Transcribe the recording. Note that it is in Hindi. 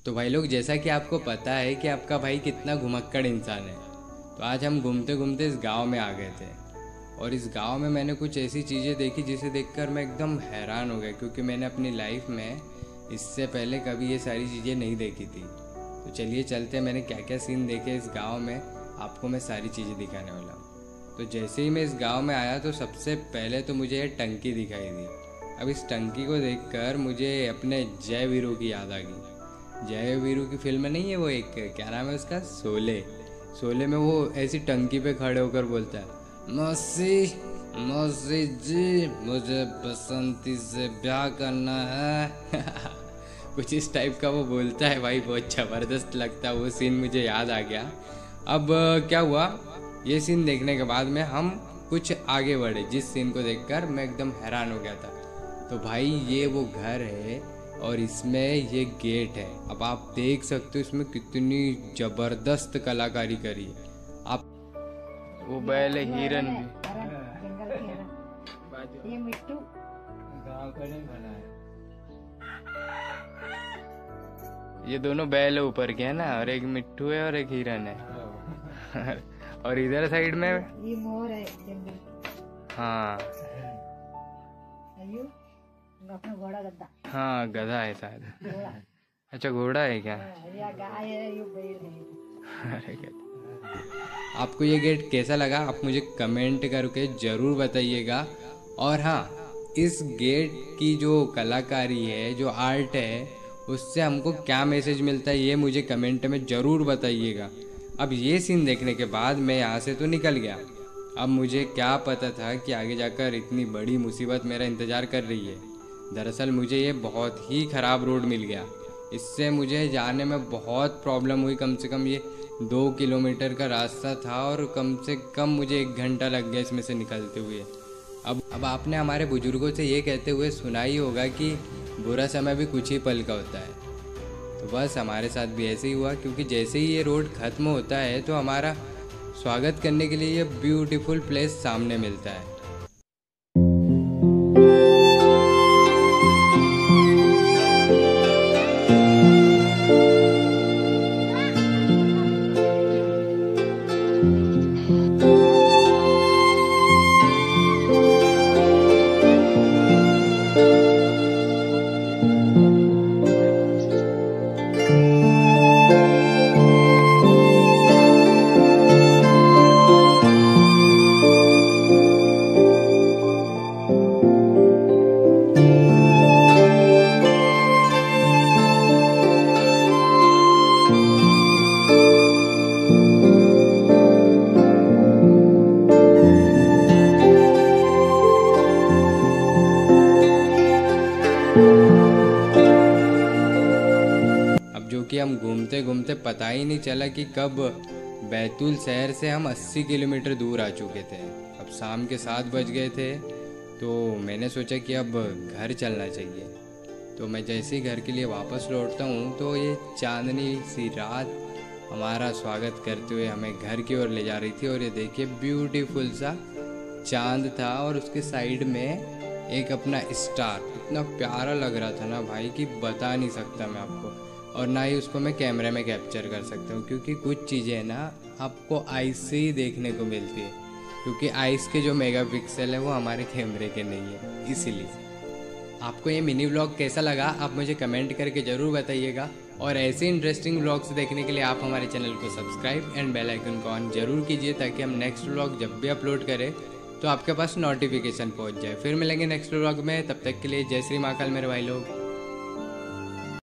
तो भाई लोग, जैसा कि आपको पता है कि आपका भाई कितना घुमक्कड़ इंसान है, तो आज हम घूमते घूमते इस गांव में आ गए थे। और इस गांव में मैंने कुछ ऐसी चीज़ें देखी जिसे देखकर मैं एकदम हैरान हो गया, क्योंकि मैंने अपनी लाइफ में इससे पहले कभी ये सारी चीज़ें नहीं देखी थी। तो चलिए चलते हैं, मैंने क्या क्या सीन देखे इस गांव में, आपको मैं सारी चीज़ें दिखाने वाला हूँ। तो जैसे ही मैं इस गांव में आया तो सबसे पहले तो मुझे ये टंकी दिखाई दी। अब इस टंकी को देखकर मुझे अपने जय वीरू की याद आ गई। जय वीरू की फिल्म नहीं है वो, एक क्या नाम है उसका, शोले। शोले में वो ऐसी टंकी पे खड़े होकर बोलता है, मौसी मौसी जी मुझे बसंती से ब्याह करना है। कुछ इस टाइप का वो बोलता है भाई, बहुत ज़बरदस्त लगता है। वो सीन मुझे याद आ गया। अब क्या हुआ, ये सीन देखने के बाद में हम कुछ आगे बढ़े, जिस सीन को देखकर मैं एकदम हैरान हो गया था। तो भाई ये वो घर है और इसमें ये गेट है। अब आप देख सकते हो इसमें कितनी ज़बरदस्त कलाकारी करी है। आप वो बैल हिरन भी, जंगल के हिरन, ये मिट्टू गाँव का नहीं बना है। ये दोनों बैल ऊपर के है ना, और एक मिट्टू है और एक हिरन है। और इधर साइड में ये मोर है जंगल। हाँ अपना घोड़ा गद्दा, हाँ गधा है शायद। घोड़ा, अच्छा घोड़ा है क्या? या गाय है, ये बैल है। अरे गधा। आपको ये गेट कैसा लगा, आप मुझे कमेंट करके ज़रूर बताइएगा। और हाँ, इस गेट की जो कलाकारी है, जो आर्ट है, उससे हमको क्या मैसेज मिलता है ये मुझे कमेंट में ज़रूर बताइएगा। अब ये सीन देखने के बाद मैं यहाँ से तो निकल गया। अब मुझे क्या पता था कि आगे जाकर इतनी बड़ी मुसीबत मेरा इंतज़ार कर रही है। दरअसल मुझे ये बहुत ही ख़राब रोड मिल गया। इससे मुझे जाने में बहुत प्रॉब्लम हुई। कम से कम ये 2 किलोमीटर का रास्ता था और कम से कम मुझे 1 घंटा लग गया इसमें से निकलते हुए। अब आपने हमारे बुजुर्गों से ये कहते हुए सुना ही होगा कि बुरा समय भी कुछ ही पल का होता है। तो बस हमारे साथ भी ऐसे ही हुआ, क्योंकि जैसे ही ये रोड ख़त्म होता है तो हमारा स्वागत करने के लिए ये ब्यूटीफुल प्लेस सामने मिलता है। कि हम घूमते घूमते पता ही नहीं चला कि कब बैतूल शहर से हम 80 किलोमीटर दूर आ चुके थे। अब शाम के 7 बज गए थे, तो मैंने सोचा कि अब घर चलना चाहिए। तो मैं जैसे ही घर के लिए वापस लौटता हूँ तो ये चांदनी सी रात हमारा स्वागत करते हुए हमें घर की ओर ले जा रही थी। और ये देखिए ब्यूटीफुल सा चांद था और उसके साइड में एक अपना स्टार, इतना प्यारा लग रहा था ना भाई कि बता नहीं सकता मैं आपको। और ना ही उसको मैं कैमरे में कैप्चर कर सकता हूँ, क्योंकि कुछ चीज़ें ना आपको आइस से ही देखने को मिलती है, क्योंकि आइस के जो मेगापिक्सल है वो हमारे कैमरे के नहीं है। इसीलिए आपको ये मिनी व्लॉग कैसा लगा आप मुझे कमेंट करके ज़रूर बताइएगा। और ऐसे इंटरेस्टिंग व्लॉग्स देखने के लिए आप हमारे चैनल को सब्सक्राइब एंड बेल आइकन को ऑन जरूर कीजिए, ताकि हम नेक्स्ट व्लॉग जब भी अपलोड करें तो आपके पास नोटिफिकेशन पहुँच जाए। फिर मिलेंगे नेक्स्ट व्लॉग में, तब तक के लिए जय श्री महाकाल मेरे भाई लोग।